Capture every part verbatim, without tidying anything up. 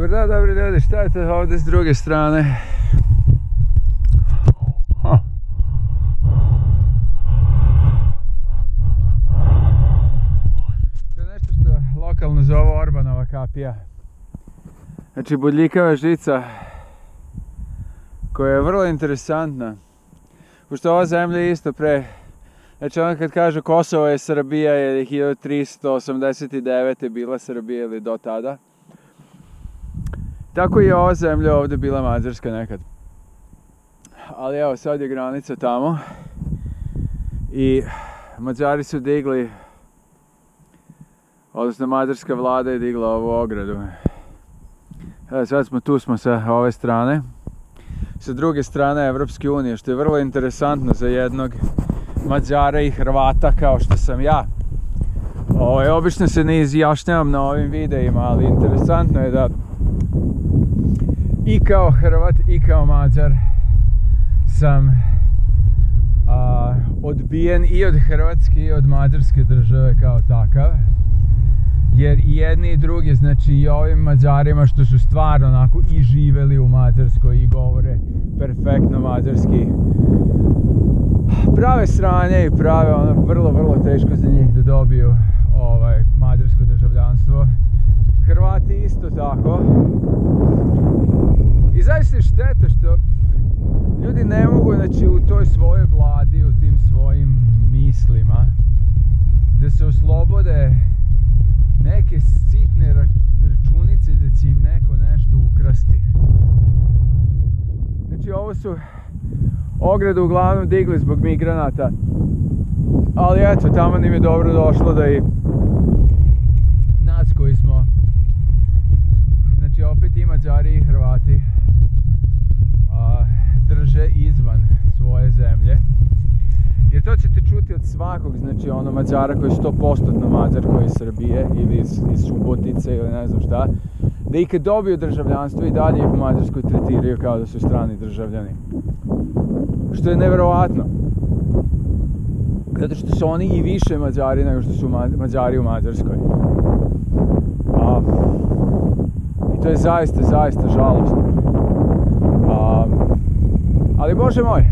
Dobar dan, dobri ljudi, šta je to ovdje s druge strane? To je nešto što lokalno zove Orbanova kapija. Znači bodljikava žica koja je vrlo interesantna. Pošto ova zemlja je isto pre... Znači ono kad kaže Kosovo je Srbija je hiljadu tristo osamdeset devete bila Srbija ili do tada. Tako je ova zemlja ovdje bila Mađarska nekad. Ali evo sad je granica tamo. I Mađari su digli, odnosno mađarska vlada je digla ovu ogradu. Evo sad smo tu smo sa ove strane. Sa druge strane Evropske unije, što je vrlo interesantno za jednog Mađara i Hrvata kao što sam ja. Ovaj, obično se ne izjašnjavam na ovim videima, ali interesantno je da i kao Hrvat i kao Mađar sam a, odbijen i od Hrvatske i od Mađarske države kao takav. Jer i jedni i drugi, znači i ovim Mađarima što su stvarno onako i živeli u Mađarskoj i govore perfektno mađarski, prave sranje i prave ono vrlo, vrlo teško za njih da dobiju ovaj, mađarsko državljanstvo. Hrvati isto tako. I zaista je šteta što ljudi ne mogu, znači, u toj svojoj vladi, u tim svojim mislima, da se oslobode neke sitne računice da će im neko nešto ukrasti. Znači ovo su ogradu uglavnom digli zbog migranata, ali eto, tamo nam je dobro došlo da i nas koji smo, znači opet i Mađari i Hrvati, a, drže izvan svoje zemlje. Jer to ćete čuti od svakog, znači ono Mađara koji je sto posto Mađar koji je iz Srbije ili iz, iz Subotice ili ne znam šta, da i kad dobiju državljanstvo i dalje ih u Mađarskoj tretiraju kao da su strani državljani. Što je nevjerovatno. Zato što su oni i više Mađari nego što su Mađari u Mađarskoj. A, I to je zaista, zaista žalostno. A, ali Bože moj,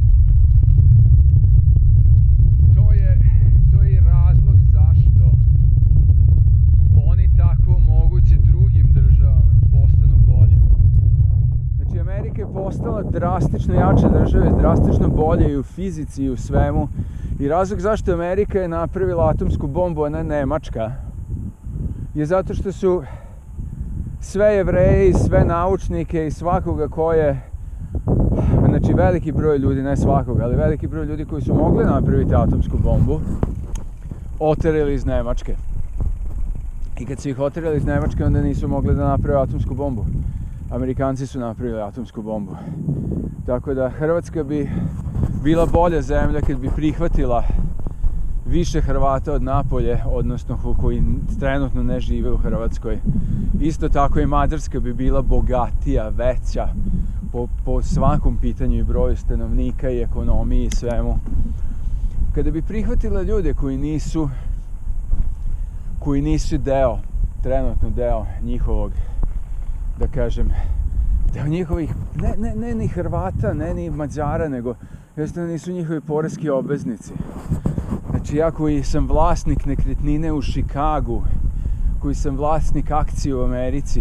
to je, to je razlog zašto oni tako moguće drugim državama da postanu bolje. Znači Amerika je postala drastično jača država, drastično bolje i u fizici i u svemu. I razlog zašto Amerika je napravila atomsku bombu, a ne Nemačka, je zato što su sve Jevreje i sve naučnike i svakoga ko je, znači veliki broj ljudi, ne svakoga, ali veliki broj ljudi koji su mogli napraviti atomsku bombu, oterali iz Nemačke. I kad su ih oterali iz Nemačke, onda nisu mogli da naprave atomsku bombu. Amerikanci su napravili atomsku bombu. Tako da Hrvatska bi bila bolja zemlja kad bi prihvatila više Hrvata od napolje, odnosno koji trenutno ne žive u Hrvatskoj. Isto tako i Mađarska bi bila bogatija, veća po, po svakom pitanju i broju stanovnika i ekonomiji i svemu. Kada bi prihvatila ljude koji nisu koji nisu deo, trenutno deo njihovog, da kažem, deo njihovih, ne, ne, ne ni Hrvata, ne ni Mađara, nego jednostavno nisu njihovi poreski obveznici. Znači ja koji sam vlasnik nekretnine u Chicagu, koji sam vlasnik akcije u Americi,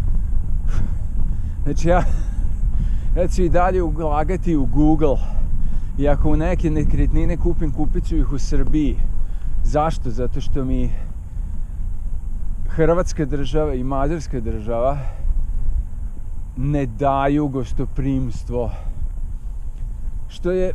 znači ja, ja ću i dalje ulagati u Google i ako u neke nekretnine kupim, kupit ću ih u Srbiji. Zašto? Zato što mi Hrvatska država i Mađarska država ne daju gostoprimstvo. Što je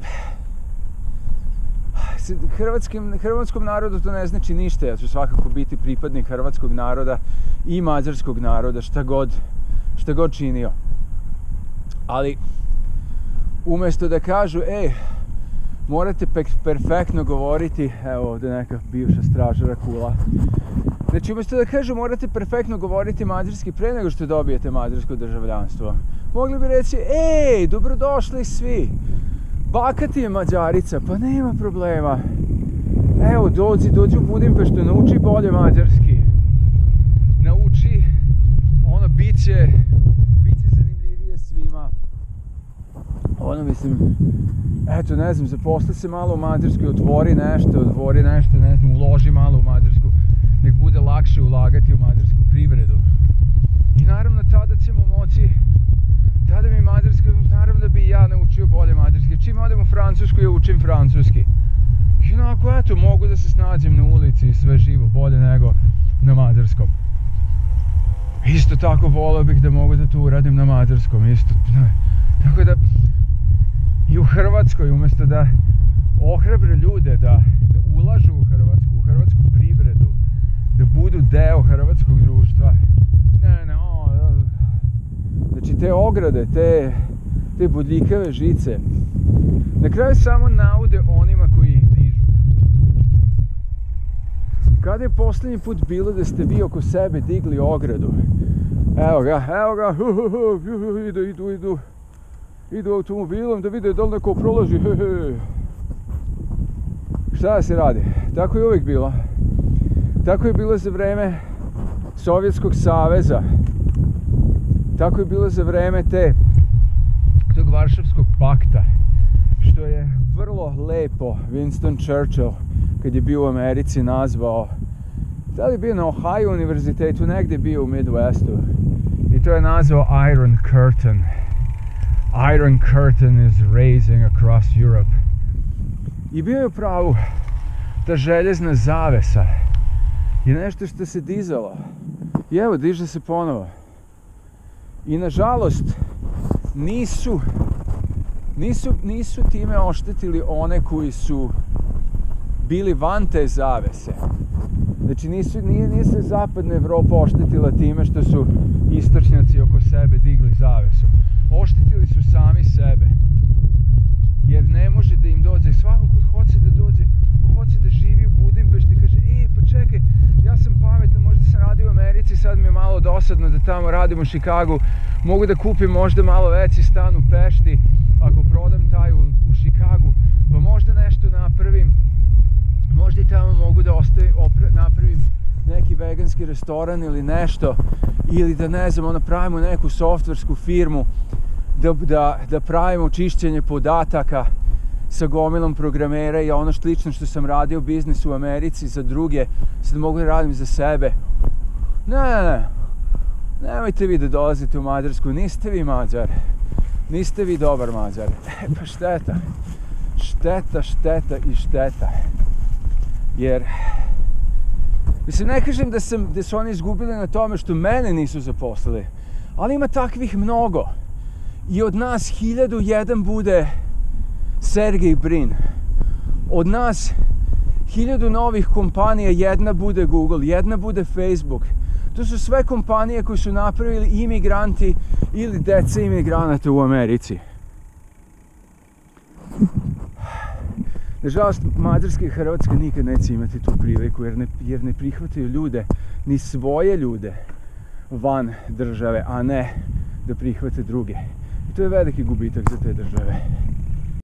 Hrvatskim, hrvatskom narodu to ne znači ništa. Ja ću svakako biti pripadnik hrvatskog naroda i mađarskog naroda, šta god, šta god činio. Ali umjesto da kažu, ej, morate perfektno govoriti, evo ovdje neka bivša stražara kula. Znači umjesto da kažu morate perfektno govoriti mađarski pre nego što dobijete mađarsko državljanstvo, mogli bi reći, ej, dobrodošli svi. Baka ti je Mađarica, pa nema problema. Evo, dođi, dođi u Budimpeštu, nauči bolje mađarski. Nauči, ono, bit Biće, biće zanimljivije svima. Ono mislim, eto ne znam, zaposli se malo u Mađarskoj, otvori nešto, otvori nešto, ne znam, uloži malo u Mađarsku, nek bude lakše ulagati u mađarsku privredu. I naravno tada ćemo moći, tada mi Mađarska, naravno da bi i ja naučio bolje mađarski. Čim odem u Francusku, ja učim francuski. I onako, eto, mogu da se snađem na ulici i sve živo, bolje nego na mađarskom. Isto tako volio bih da mogu da to uradim na mađarskom, isto. Tako da, i u Hrvatskoj, umjesto da ohrabre ljude da, da ulažu u Hrvatsku, u hrvatsku privredu, da budu deo hrvatskog društva. Ne, ne, o, znači te ograde, te, te bodljikave žice, na kraju samo naude onima koji ih dižu. Kada je posljednji put bilo da ste vi oko sebe digli ogradu? Evo ga, evo ga, hu, hu, hu, idu, idu, idu. Idu automobilom da vide da li neko prolazi. He, he. Šta da se radi? Tako je uvijek bilo. Tako je bilo za vreme Sovjetskog saveza. Tako je bilo za vreme te, tog Varšavskog pakta. Što je vrlo lepo Winston Churchill, kad je bio u Americi, nazvao, da li je bio na Ohio univerzitetu, negdje bio u Midwestu. I to je nazvao Iron Curtain. Iron Curtain is raising across Europe. I bio je u pravu, ta željezna zavesa je nešto što se dizalo. I evo, diže se ponovo. I nažalost, nisu, nisu, nisu time oštetili one koji su bili van te zavese. Znači nisu, nije, nije se zapadna Evropa oštetila time što su istočnjaci oko sebe digli zavesu. Oštetili su sami sebe. Jer ne može da im dođe, svako ko hoće da dođe, ko hoće da živi u Budimpešti, kaže, ej, pa čekaj, ja sam pametan, možda sam radio u Americi, sad mi je malo dosadno da tamo radim u Chicagu, mogu da kupim možda malo veći stan u Pešti, ako prodam taj u, u Chicagu, pa možda nešto napravim, možda i tamo mogu da ostavim, opra, napravim neki veganski restoran ili nešto, ili da ne znam, ono, pravimo neku softversku firmu, Da, da, da pravimo čišćenje podataka sa gomilom programera i ono slično što sam radio u biznisu u Americi za druge, sad mogu da radim za sebe. Ne, ne, ne, nemojte vi da dolazite u Mađarsku, niste vi Mađar, niste vi dobar Mađar. E pa šteta, šteta, šteta i šteta. Jer, mislim, ne kažem da, sam, da su oni izgubili na tome što mene nisu zaposlili, ali ima takvih mnogo. I od nas hiljadu jedan bude Sergej Brin. Od nas hiljadu novih kompanija, jedna bude Google, jedna bude Facebook. To su sve kompanije koje su napravili imigranti ili deca imigranata u Americi. Nažalost, Mađarska i Hrvatska nikad neće imati tu priliku jer ne, jer ne prihvataju ljude, ni svoje ljude van države, a ne da prihvate druge. To je veliki gubitak za te države.